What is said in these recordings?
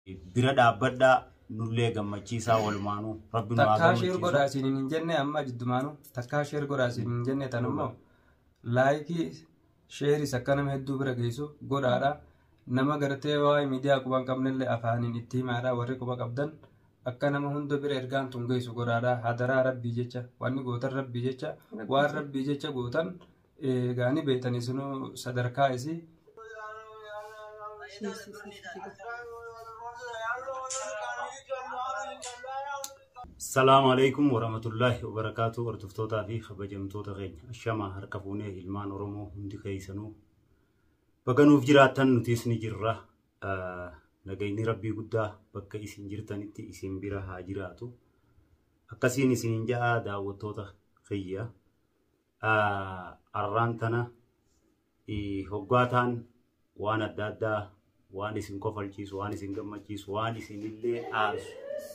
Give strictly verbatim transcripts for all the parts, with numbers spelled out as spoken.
bira dhaabbadhaa nullee gammachiisaa walumaanuu rabbi nu haa takkaa gammachiisu. sheer godhaasin hin jenne amma jiddumaanuu takkaa sheer godhaasin hin jenne tanummoo laayikii sheeris akka nama hedduu bira geessu godhaadha. Nama gartee waa'ee miidiyaa quban qabnellee afaaniin itti himaadha warri quba qabdan akka nama hunda bira ergaan tun geessu godhaadha. Hadaraa rabbii jecha wanni gootan rabbii jecha waan rabbii jecha gootan gaanii beeytanii sunuu sadarkaa isii. Assalamu alaikum warahmatullahi wabarakatuh. Hordoftoota fi kabajamtoota keenya ashama harka fuunee ilmaan Oromoo hundi keessanuu baganuuf jiraatan nutis ni jirra. Nagayni rabbii guddaa bakka isin jirtanitti isin bira haa jiraatu. Akkasiin isin ja'a daawwattoota kiyya. Arraan tana hoggaataan waan adda addaa waan isin kofalchiisu waan isin gammachiisu waan isin illee aarsu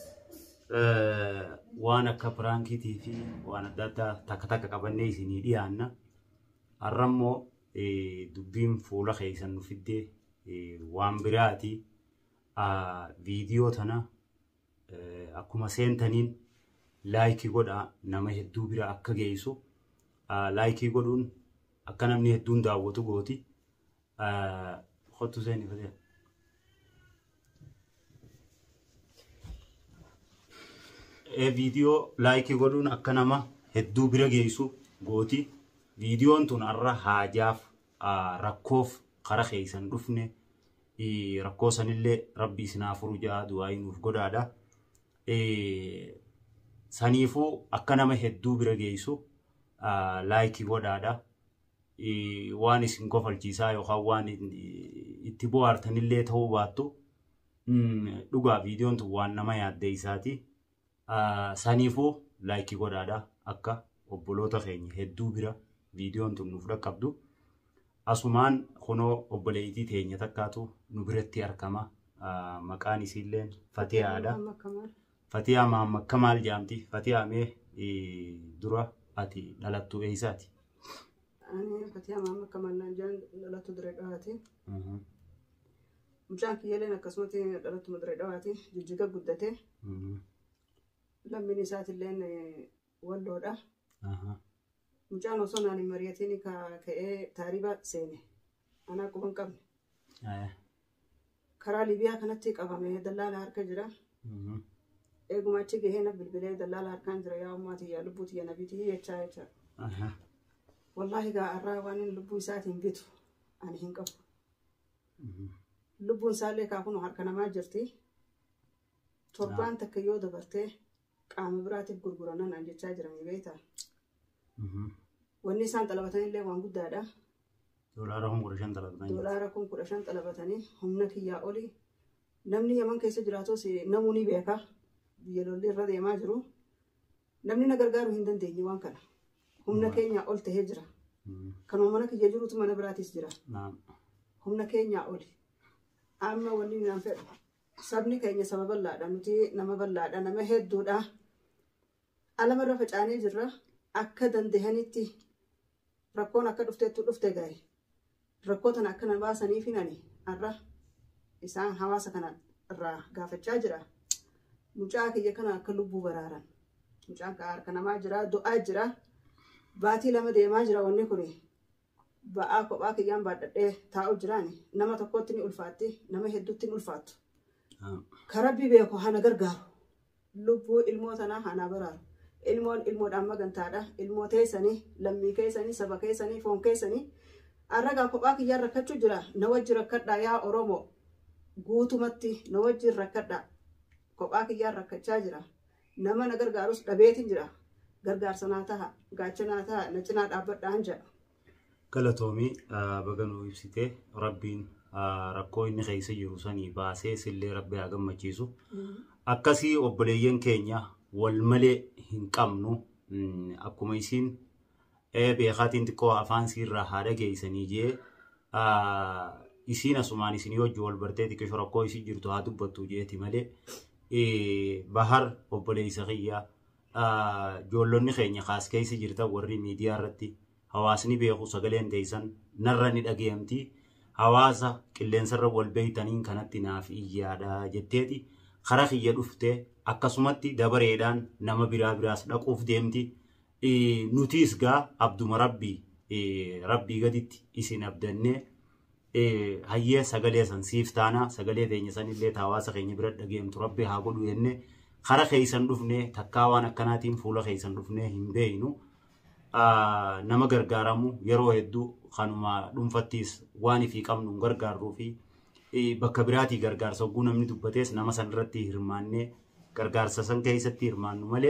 waan akka piraankiitii fi waan adda addaa takka takka qabannee isinii dhiyaanna. Arrammoo dubbiin fuula keessan nu fiddee waan biraati. Viidiyoo tana akkuma seentaniin laayikii godhaa nama hedduu bira akka geessu. Laayikii godhuun akka namni hedduun daawwatu gooti. Khottu seeni fadee. Viidiyoo laayikii godhuun akka nama hedduu bira geessu gooti. Viidiyoon tun arra haajaaf rakkoof kara keessan dhufne rakkoo sanillee rabbi isinaa furu ja'a du'aayi nuuf godhaadha. Saniifuu akka nama hedduu bira geessu laayikii godhaadha. Waan isin kofalchiisaa yookaan waan itti bohaartanillee ta'uu baattu dhugaa viidiyoon tun waan nama yaaddeessaati. Saniifuu laayikii godhaadha akka obboloota keenya hedduu bira viidiyoon tun nuuf dhaqqabdu. Asumaan kunoo obboleettii teenya takkaatu nu biratti argama. Maqaan isiillee Fatiyaadha. Fatiyaa Mahammad Kamaal jedhamti. Fatiyaa mee dura ati dhalattu eessaati? Ani Fatiyaa Mahammad Kamaal naan jedhan dhalattu Diree Dhawaati. Mucaan kiyyaaleen akkasumatti dhalattu Diree Dhawaati. Jijjiga guddate. Lammiin isaatillee Walloodha. Mucaan osoo naan hin mari'atiin ka'ee taariba seene. Anaa quban qabne. Karaa Libiyaa kanatti qabame dallaala harka jira. Eeguma achi gahee na bilbilee dallaala harkaan jira yaa ummaatii yaa lubbuu tiyya nabiitii jechaa jecha. Wallaahi gaa arraa waan inni lubbuu isaatiin bitu ani hin qabu. Lubbuun isaallee kaakunu harka namaa jirti. Torbaan takka yoo dabartee qaama biraatiif gurguranan an jechaa jiranii beektaa. Wanni isaan xalabatanii illee waan guddaadha. Doolaara kun kudha shan xalabatanii. Doolaara kun kudha shan xalabatanii humna kiyyaa oli. Namni Yaman keessa jiraatus namuu ni beeka. Biyya lolli irra deemaa jiru. Namni na gargaaruu hin dandeenye waan kana. Humna keenyaa ol tahee jira. Kanuma mana kiyya jirutu mana biraatis jira. Humna keenyaa oli. Amma wanni naan fedhu. Sabni keenya saba bal'aadha. Nuti nama bal'aadha. Nama hedduudha. Alamarra facaanee jirra. Akka dandahanitti rakkoon akka dhufteettu dhufte gahe. Rakkoo tana akka na baasaniif hinani arra isaan hawaasa kana irraa gaafachaa jira. Mucaa kiyya kana akka lubbuu baraaran. Mucaan harka namaa jira, du'aa jira. Baatii lama deemaa jira wanni kuni. Ba'aa kophaa kiyyaan baadhadhee taa'u jiraani. Nama tokkotti ni ulfaatti, nama hedduutti ni ulfaattu. Karabbi beeku hana gargaaru. Lubbuu ilmoo tanaa hana baraaru. Ilmoon ilmoodhaan magantaadha. Ilmoo teessanii, lammii keessanii, saba keessanii, foon keessanii. Arragaa kophaa kiyyaan rakkachuu jira. Na wajji rakkadhaa yaa Oromoo. Guutumatti na wajji rakkadhaa. Kophaa kiyyaan rakkachaa jira. Nama na gargaarus dhabeetiin jira. Gargaarsa naa ta'a. Gaacha naa ta'a. Na cinaa dhaabbadhaan jedha. Galatoomii baganuu ibsitee rabbiin rakkoo inni keessa jiru sanii baasee sillee rabbi haa gammachiisu. Akkasii obboleeyyan keenya wal malee hin qabnu akkuma isiin beekaatiin xiqqoo afaan siirraa haadha geessanii jee isiin asumaan isinii hojii wal bartee xiqqoo rakkoo isii jirtu haa dubbattu jeeti malee bahar obboleessa kiyyaa ijoollonni keenya kaas keessa jirtan warri miidiyaa irratti hawaasni beeku sagaleen teessan narra ni dhageeyamti. hawaasa qilleensarra wal beeytaniin kanatti naaf iyyaadha jetteeti kara kiyya dhufte akkasumatti dabareedhaan nama biraa biraas dhaquuf deemti nutiis gaa abduma rabbii rabbii gaditti isin abdanne hayyee sagalee san siif taana sagalee teenya sanillee hawaasa keenya bira dhageemtu rabbi haa godhu jenne kara keeysan dhufne takkaa waan akkanaatiin fuula keeysan dhufne hin beeynu nama gargaaramu yeroo hedduu kanuma dhuunfattiis waan ifii qabnu gargaarruu fi bakka biraatii gargaarsa oguu namni dubbatees nama san irratti hirmaannee gargaarsa san keessatti hirmaannu malee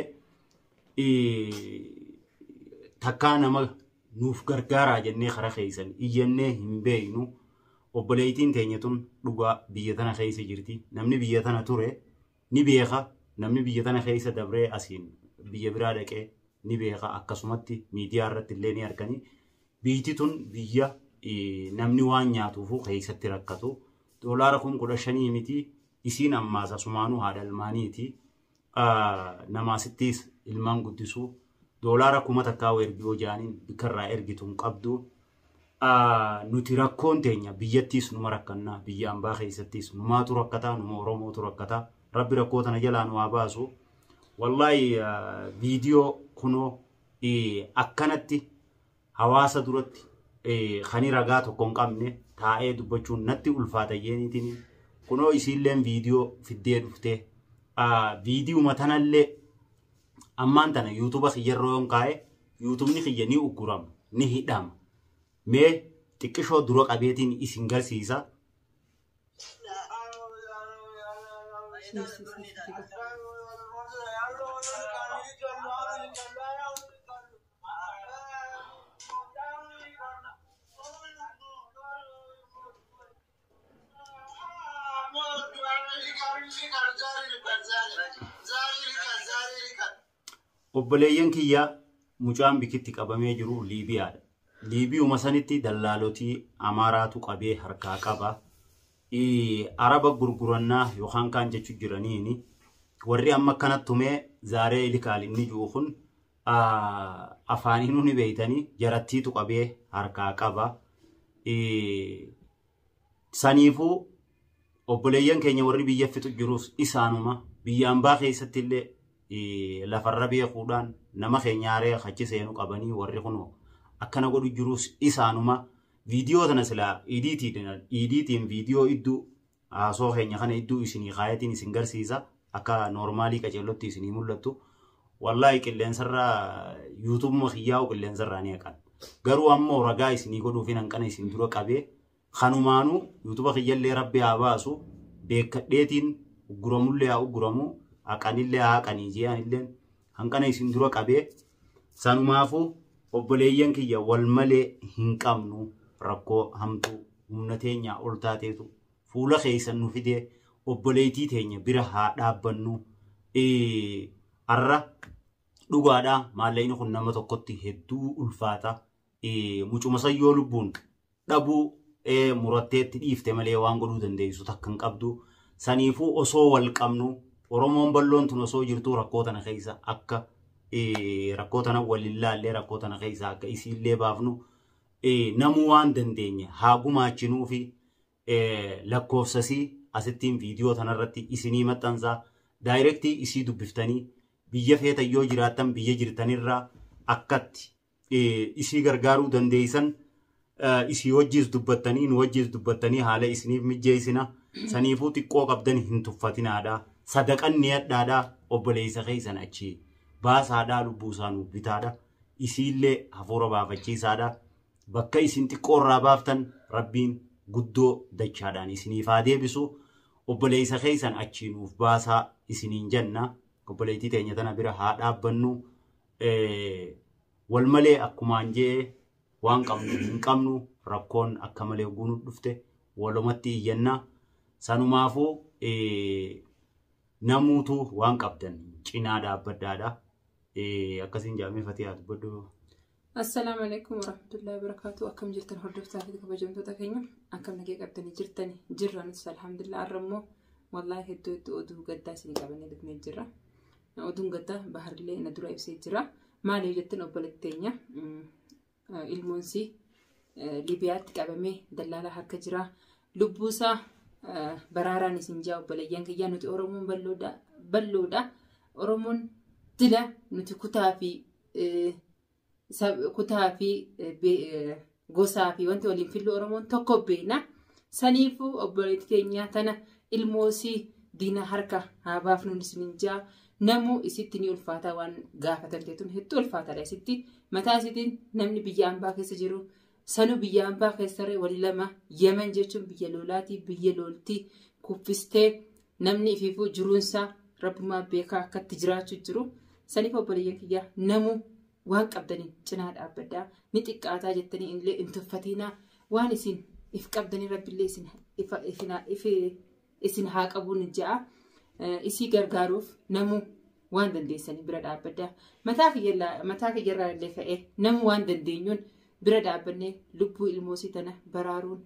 takkaa nama nuuf gargaaraa jennee kara keeysan iyyannee hin beeynu obboleeytiin teenya tun dhugaa biyya tana keessa jirti namni biyya tana ture ni beeka namni biyya tana keessa dabree asiin biyya biraa dhaqee ni beeka akkasumatti miidiyaa irratti illee ni argani biyyi tun biyya namni waan nyaatuufu keessatti rakkatu doolaara kun kudha shanii miti isiin ammaas asumaanuu haadha ilmaaniiti namaasittis ilmaan guddisuu doolaara kuma takkaa ergiyoo jaaniin bikarraa ergituun qabdu nuti rakkoon teenya biyyattiis numa rakkannaa biyya ambaa keessattis numaatu rakkataa numa oromootu rakkataa rabbi rakkoo tana jalaa nu haa baasu wallahi viidiyoo kunoo akkanatti hawaasa duratti khani ragaa tokko hin qabne taa'ee dubbachuun natti ulfaata yeenitiin kunoo isiilleen viidiyoo fiddee dhuftee viidiyoo matanallee ammaan tana yuutuuba kiyyarroo yoon kaa'e yuutuubni kiyya ni uggurama ni hidhama mee xiqqishoo dura qabeetiin isin garsiisa obboleeyyan kiyya mucaan bikitti qabamee jiru Liibiyaadha. Liibiyuma sanitti dallaalotii Amaaraatu qabee harkaa qaba. Araba gurgurannaa yookaan kaan jechuu jiraniini warri amma akkanatti tumee zaaree ilikaalinni jiru kun afaaniinuu ni beeytanii jarattiitu qabee harkaa qaba. Saniifuu obboleeyyan keenya warri biyya fixu jirus isaanuma biyya ambaa keessatti illee lafarra beekuudhaan nama keenyaaree achi seenu qabanii warri kun akkana godhu jirus isaanuma viidiyoo tana silaa idiitiin viidiyoo idduu haasoo keenya kana idduu isinii kaayatiin isin garsiisa akka noormaalii qaceellotti isinii mul'attu wallahi qilleensarra yuutuubuma kiyyaa'u qilleensarraa ni haqan garuu ammoo ragaa isinii godhuufin hanqana isin dura qabee kanumaanuu yuutuuba kiyyallee rabbi haa baasu beekadheetiin ugguramullee haa ugguramu haqanillee haa haqanii ji'anillee hanqana isin dura qabee sanumaafuu obboleeyyan kiyya wal malee hin qabnu rakkoo hamtuu humna teenya ol taateetu fuula keessan nu fidee obboleeytii teenya bira haa dhaabbannu arra dhugaadhaa maallaqni kun nama tokkotti hedduu ulfaata mucuma sayyoo lubbuun dhabuu muratteetti dhiifte malee waan godhuu dandeessu takka hin qabdu saniifuu osoo wal qabnu oromoon balloon tun osoo jirtu rakkoo tana keessa akka rakkoo tana walillaallee rakkoo tana keessa akka isiillee baafnu namuu waan dandeenya haa gumaachinuu fi lakkoofsasii asittiin viidiyoo tanarratti isinii maxxansaa daayirektii isii dubbiftanii biyya feetan yoo jiraattan biyya jirtanirraa akkatti isii gargaaruu dandeeysan isii wajjiis dubbattanii nu wajjiis dubbattanii haala isiniif mijjeessina saniifuu xiqqoo qabdan hin tuffatinaadha sadaqan ni addaadha obboleessa keessan achi baasaadha lubbuu isaanuu bitaadha isiillee hafuura baafachiisaadha bakka isin xiqqoo irraa baaftan rabbiin guddoo dachaadhaan isiniif haa deebisu obboleessa keessan achi nuuf baasaa isiniin jenna obboleettii teenya tana bira haa dhaabbannu wal malee akkumaan jee waan qabnu hin qabnu rakkoon akka malee guunuuf dhufte walumatti iyyanna sanumaafuu namuutu waan qabdan cinaa dhaabbaddaadha akkasiin jaamee fatihaa dubbaddu. Assalaamu alaykum warahmatullahi wabarakatuh akkam jirtan hordoftaa fi kabajamtoota keenya akkam nagee qabdanii jirtani jirranis alhamdulillah arrammoo wallahi hedduu hedduu oduu gaddaa isinii qabannee dhufnee jirra oduun gaddaa baharillee na dura ibsee jira maaliif jettan obboleettii teenya ilmoonsi Liibiyaatti qabamee dallaalaa harka jira. Lubbuusaa baraaraan isin jaa obboleeyyan kiyyaa nuti Oromoon balloodha. Oromoon dila nuti kutaa fi kutaa fi gosaa fi wanti waliin fillu Oromoon tokko beena. Saniifuu obboleetti keenya tana ilmoosii diina harka haa baafnuun isin jaa. Namuu isitti ni ulfaata waan gaafatan teetun hedduu ulfaataadha isitti. Mataa isitiin namni biyya ambaa keessa jiru sanuu biyya ambaa keessarree walii lama Yemen jechuun biyya lolaatii biyya loltii kuffistee namni ifiifuu jiruunsaa rabbumaa beekaa akkatti jiraachuu jiru. Saniif obboleeyyan kiyyaa namuu waan qabdaniin cinaa dhaabbaddaa ni xiqqaataa jettanii illee hin tuffatinaa waan isin if qabdanii rabbillee isin haa qabuun ja'a. Isii gargaaruuf namuu waan dandeessanii bira dhaabbaddaa. Mataa kiyyarraa illee ka'ee namuu waan dandeenyuun bira dhaabbannee lubbuu ilmoosii tana baraaruun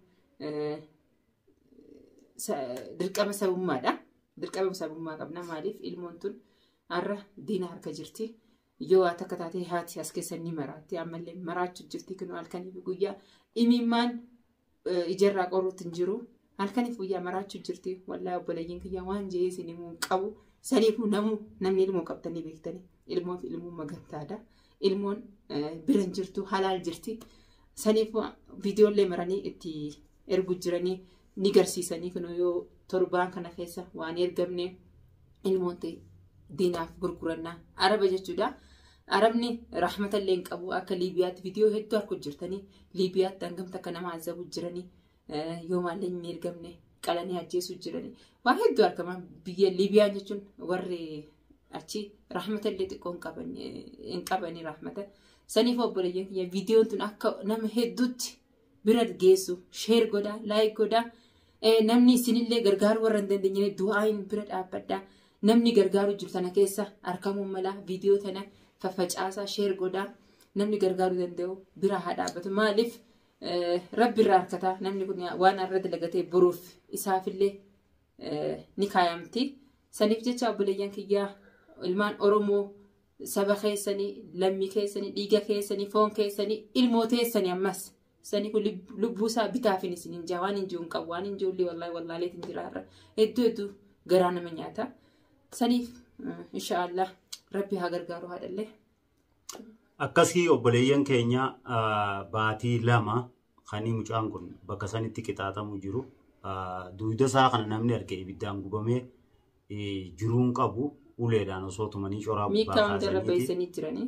dirqama sabummaadha. Dirqama sabummaa qabna. Maaliif ilmoon tun har'a diina harka jirti. Yoo waa takka taatee haati as keessa ni maraatti. Ammallee maraachuu jirti. Kunoo halkanii fi guyyaa imimmaan ijarraa qoruutti hin jiru. Halkanii fi guyyaa maraachuu jirti. Wallaahi obboleeyyiin kiyyaa waan jee isin himuu qabu. Saniifuu namuu namni ilmoo qabtanii beektanii. Ilmoo fi ilmoo magantaadha. Ilmoon biran jirtu halaal jirti. Saniifuu viidiyoolee maranii itti ergu jiranii ni garsiisanii kunoo yoo torbaan kana keessa waan ergamne ilmoon ta'e diinaaf gurgurannaa araba jechuudha. Arabni rahmatallee hin qabu akka Liibiyaatti viidiyoo hedduu argu jirtanii Liibiyaatti hangam takka nama azabu jiranii yoo maallee hin ergamne qalanii ajjeesuu jiranii waan hedduu argama. Biyya Liibiyaan jechuun warri achi rahmatallee xiqqoo hin qabanii rahmata. Saniif obboleeyyan kiyya viidiyoon tun akka nama hedduutti bira geessu sheer godhaa laayik godhaa. Namni isinillee gargaaruu warra hin dandeenye du'aayin bira dhaabbadhaa. Namni gargaaruu jiru tana keessa argamuun mala viidiyoo tana faffacaasaa sheer godhaa. Namni gargaaruu danda'u bira haa dhaabbatu. Maaliif rabbi irraa harkataa namni kun waan irra dalagatee boruuf isaafillee ni kaayamti. Saniif jecha obboleeyyan kiyyaa ilmaan Oromoo saba keessanii lammii keessanii dhiiga keessanii foon keessanii ilmoo teessanii ammas sanii kun lubbuusaa bitaafin isin hin jaa waan hin jiru hin qabu waan hin jirullee wallaahi wallaaleetiin jiraarra hedduu hedduu garaa nama nyaata. Saniif inshaallah rabbi haa gargaaru haadhallee. Akkasii obboleeyyan keenya baatii lama kanii mucaan kun bakka sanitti qixaaxamu jiru. Duuda isaa kana namni argee ibiddaan gubamee jiruun qabu. Uleedhaan osoo tumanii coraa baasanii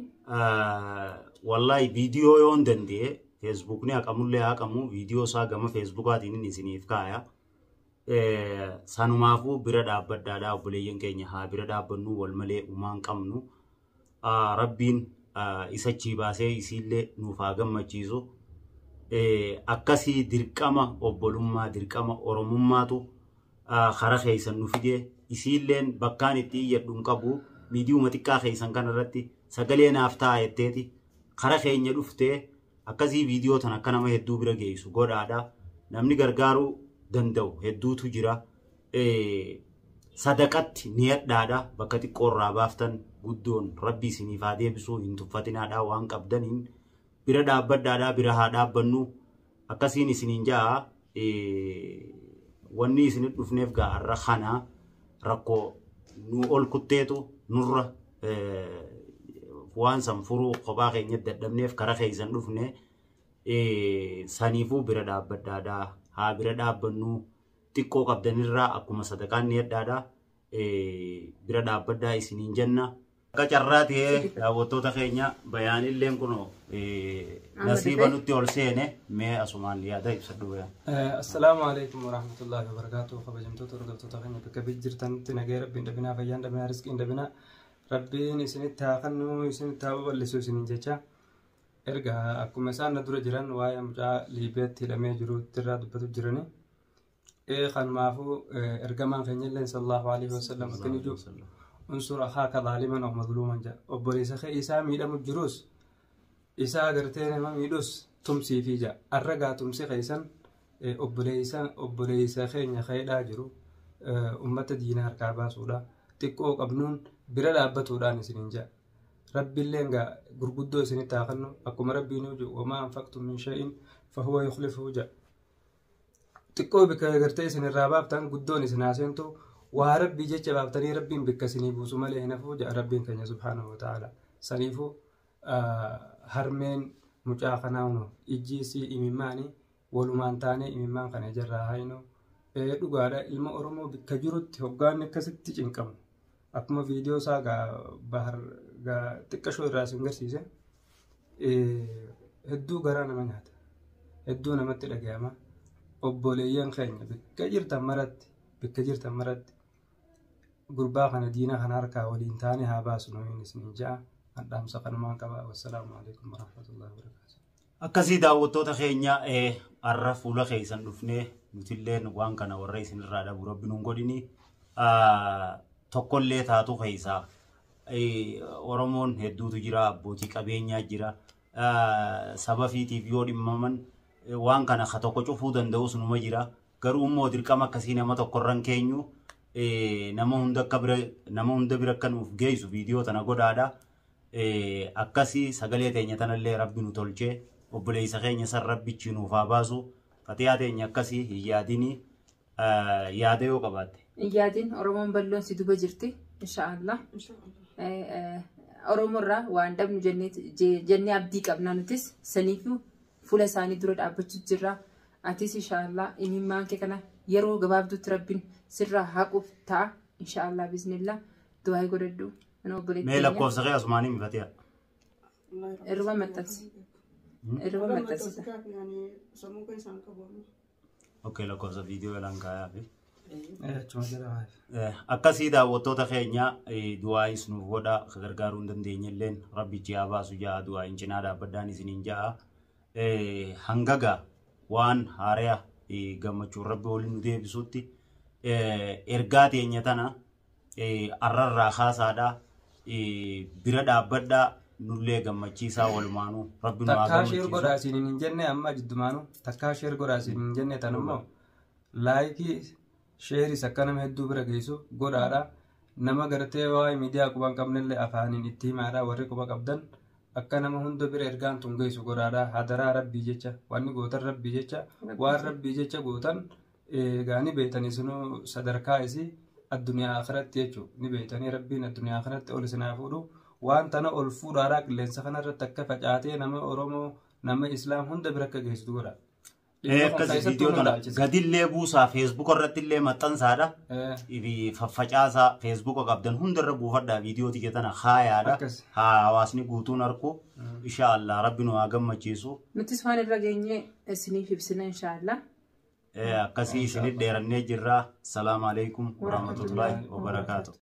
wallahi viidiyoo yoo hin danda'e feesbuukni haqamullee haqamu viidiyoo isaa gama feesbuukaatiin isiniif kaaya. Sanumaafuu bira dhaabbadhaadhaa obboleeyyan keenya haa bira dhaabbannu wal malee uumaan qabnu. Rabbiin isa achii baasee isiillee nuuf haa gammachiisu. Akkasii dirqama obbolummaa dirqama oromummaatu karaa keessan nu fidee. Isiilleen bakkaan itti iyyadhuun qabu miidiyuma xiqqaa keessan kanarratti sagalee naaf ta'a jetteeti karaa keenya dhuftee akkasii viidiyoo tan akka nama hedduu bira geessu godhaadha. Namni gargaaruu danda'u hedduutu jira. Sadaqatti ni hadhaadha bakka xiqqoorraa baaftan guddoon rabbi isiniif haa deebisuu hin tuffatinaadha waan qabdaniin bira dhaabbadhaadha bira haa dhaabbannu akkasiin isiniin ja'a wanni isinit dhufneef gaarra kanaa. Rakkoo nu ol kutteetu nurra waan san furuu kophaa keenyatti dadhabneef karaa keessan dhufne saniifuu bira dhaabbadhaadhaa haa bira dhaabbannu xiqqoo qabdanirraa akkuma sadaqaan ni heddaadhaa bira dhaabbadhaa isiniin jenna. Akka carraa ta'ee daawwattoota keenya bayaanilleen kunoo nasiiba nutti ol seene mee asumaan yaada ibsadhu bayaan. Assalaamu alaikum warahmatullahi wabarakatuh. Kabajamtoota hordoftoota keenya bakka jirtanitti nagaa rabbiin dhabinaa fayyaan dhabinaa riskiin dhabinaa rabbiin isinitti haa kennu isinitti haa babal'isu isiniin jecha. Erga akkuma isaan na dura jiran waa'ee mucaa Liibiyaatti hidhamee jirutti irraa dubbatu jirani. Kanumaafuu ergamaan keenya illee sallallahu alaihi wasallam akkani jiru. Unsur أخاك ظالما أو مظلوما جاء أبوليس خي إسا ميدا مجروس إسا أغرتين ما ميدوس تمسي في جاء الرقا تمسي خيسا أبوليسا أبوليس خي نخي لاجرو أمة دينار كعبا سودا تكو قبنون برا لابتو داني سنين جاء ربي اللي نغا غرغدو سنين تاخنو أكو مربي نوجو وما أنفقتم من شيء فهو يخلفه جاء تقوي بك غرتي سن الراباب تان قدوني سناسنتو وربي جيتش بابتني ربي بك سني بوسو مالي هنا فوجا ربي كان سبحانه وتعالى سنيفو آه هرمين مجاخناونو إجيسي إميماني ولمان تاني إميمان كان جرى هاينو إيه دوغادا إلما أورمو بك جروت هوغان كستي جنكم أكما فيديو ساقا بحر غا تكشو الراسي نغرسيسي إيه هدو غرانا منهات هدو نمت لقياما obboleeyyan keenya bikka jirtan maratti bikka jirtan maratti gurbaa kana diina kana harkaa waliin taane haa baasnu hin isnin ja'a adhaamsa kanumaan qaba wassalaamu alaikum warahmatullahi wabarakatuh. Akkasii daawwattoota keenya har'a fuula keessan dhufnee nutilleen waan kana warra isinirraa dhabu rabbi nuun godhini tokkollee taatu keessaa Oromoon hedduutu jira abbootii qabeenyaa jira saba fiitiif yoo dhimmaman waan kana ka tokko cufuu danda'us numa jira garuu immoo dirqama akkasii nama tokkorran keenyu nama hunda akka bira nama hunda bira akka nuuf geessu viidiyoo tana godhaadha akkasii sagalee teenya tanallee rabbi nu tolchee obboleessa keenya san rabbichi nuuf haa baasu fatiyaa teenya akkasii hin yaadini yaada yoo qabaatte. Hin yaadin Oromoon balloon si duba jirti inshaallah. Oromoorraa waan dhabnu jennee abdii qabnaa nutis saniifuu fuula isaanii dura dhaabbachuu jirra. Atis inshaallah imimmaan kee kana yeroo gabaabduutti rabbiin sirraa haquuf ta'a inshaallah bismillah du'aa godhadhu. Mee lakkoofsa kee asumaanii mifatiya. Irra maxxansi. Irra maxxansi. Okay, lakkoofsa viidiyoo elaan kaayaa fi. Akkasii daawwattoota keenya du'aayis nuuf godha gargaaruu hin dandeenyelleen rabbichi haa baasu ja'a du'aa hin cinaa dhaabbadhaan isiniin ja'a. Hangaga waan haaraa gammachuun rabbi waliin nu deebisutti ergaa teenya tana arrarraa kaasaadha bira dhaabbadhaa nullee gammachiisaa walumaanuu rabbi nu haa gammachiisu. Takkaa sheer godhaa isiniin hin jenne amma jiddumaanuu takkaa sheer godhaa isiniin hin jenne tanummoo laayikii sheeris akka nama hedduu bira geessu godhaadha nama gartee waa'ee miidiyaa quban qabnellee afaaniin itti himaadha warri quba qabdan. Akka nama hunda bira ergaan tun geessu godhaadha hadaraa rabbii jecha wanni gootan rabbii jecha waan rabbii jecha gootan gaani beeytanii sunu sadarkaa isii addunyaa akhiratti jechuudha ni beeytanii rabbiin addunyaa akhiratti ol isinaa fuudhu waan tana ol fuudhaadhaa qilleensa kanarratti akka facaatee nama Oromoo nama Islaam hunda bira akka geessu godha. Akkasii viidiyoo kana gadillee buusaa feesbuuk irrattillee maxxansaadha. Faffacaasaa feesbuuka qabdan hundarra buufadhaa viidiyoo tiyya tana haayaadha. Hawaasni guutuun arku inshaallah rabbi nu haa gammachiisu. Nutis waan irra geenye isiniif ibsina inshaallah. Akkasii isinit dheerannee jirra. Salaamu alaikum warahmatullahi wabarakaatu.